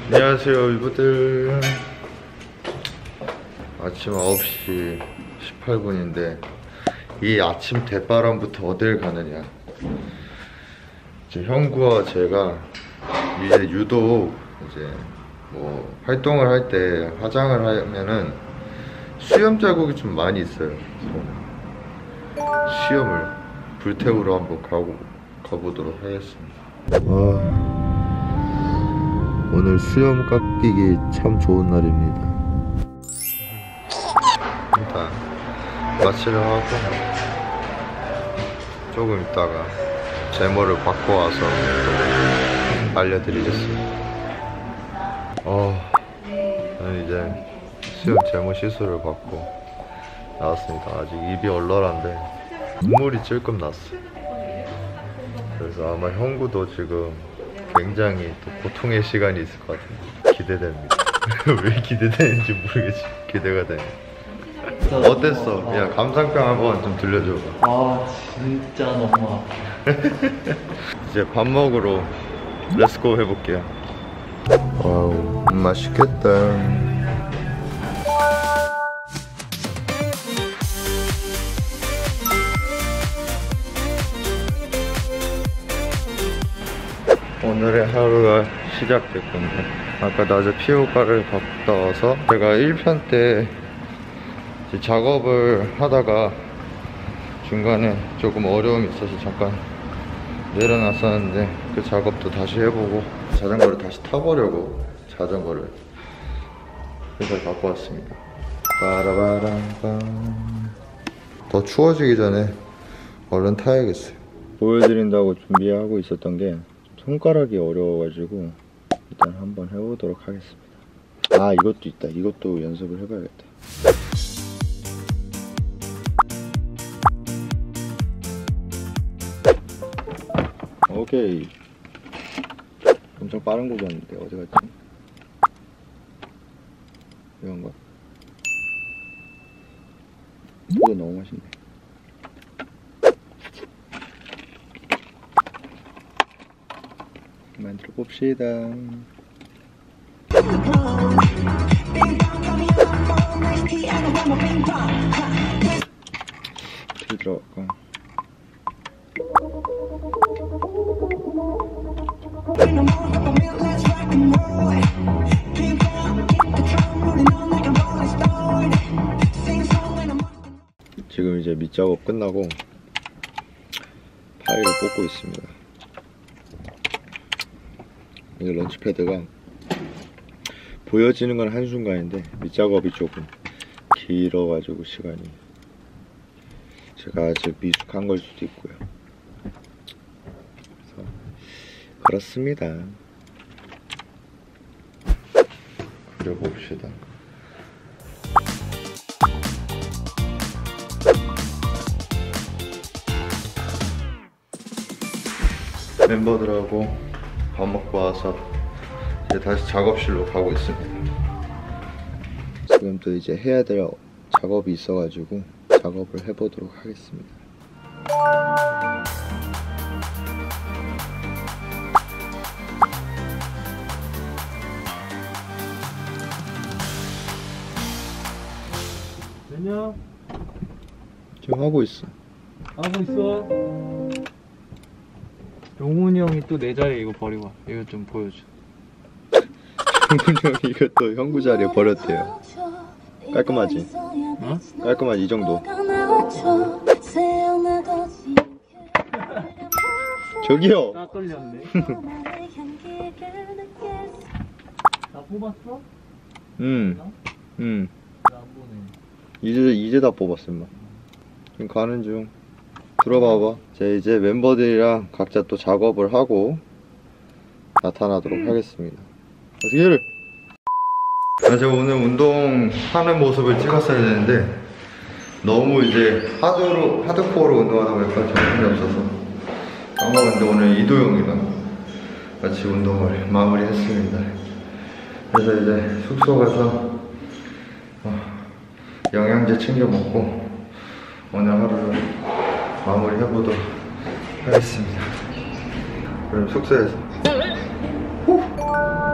안녕하세요 이브들. 아침 9시 18분인데 이 아침 대바람부터 어딜 가느냐. 이제 형구와 제가 이제 유독 이제 뭐 활동을 할 때 화장을 하면은 수염 자국이 좀 많이 있어요. 수염을 불태우러 한번 가보도록 하겠습니다. 오늘 수염 깎이기 참 좋은 날입니다. 일단 마취를 하고 조금 있다가 제모를 받고 와서 또 알려드리겠습니다. 저는 이제 수염 제모 시술을 받고 나왔습니다. 아직 입이 얼얼한데 눈물이 찔끔 났어. 그래서 아마 형구도 지금 굉장히 또 고통의 시간이 있을 것 같은데 기대됩니다. 왜 기대되는지 모르겠지. 기대가 되네. 어땠어? 야, 감상평 한번 좀 들려줘봐. 진짜 너무 아파. 이제 밥 먹으러 렛츠고 해볼게요. 와우, 맛있겠다. 오늘의 하루가 시작될 건데, 아까 낮에 피부과를 갔다 와서 제가 1편 때 작업을 하다가 중간에 조금 어려움이 있어서 잠깐 내려놨었는데 그 작업도 다시 해보고 자전거를 다시 타보려고 자전거를 회사에 갖고 왔습니다. 빠라바람밤. 더 추워지기 전에 얼른 타야겠어요. 보여드린다고 준비하고 있었던 게 손가락이 어려워가지고 일단 한번 해보도록 하겠습니다. 이것도 있다. 이것도 연습을 해봐야겠다. 오케이. 엄청 빠른 곡이었는데 어디 갔지? 이건가? 이거 너무 맛있네. 만들어 봅시다. 어떻게 들어갈까? 지금 이제 밑작업 끝나고 파일을 뽑고 있습니다. 이 런치패드가 보여지는 건 한순간인데 밑작업이 조금 길어가지고 시간이, 제가 아직 미숙한 걸 수도 있고요. 그래서 그렇습니다. 그려봅시다. 멤버들하고 밥 먹고 와서 이제 다시 작업실로 가고 있습니다. 지금 또 이제 해야 될 작업이 있어가지고 작업을 해보도록 하겠습니다. 안녕. 지금 하고 있어. 하고 있어. 용훈이 형이 또 내 자리에 이거 버리고 와. 이거 좀 보여줘. 형군이 형이 이것도 형구 자리에 버렸대요. 깔끔하지? 어? 깔끔하지 이 정도. 저기요. 딱 걸렸네. 나 뽑았어? 응. 안 보네. 이제 다 뽑았어 임마. 지금 가는 중. 들어봐봐. 이제 멤버들이랑 각자 또 작업을 하고 나타나도록 하겠습니다. 어떻게 제가 오늘 운동하는 모습을 찍었어야 되는데 너무 이제 하드코어로 운동하다 보니까 정신이 없어서 까먹었는데 오늘 이도영이랑 같이 운동을 마무리했습니다. 그래서 이제 숙소 가서 영양제 챙겨 먹고 오늘 하루를 마무리 해보도록 하겠습니다. 그럼 숙소에서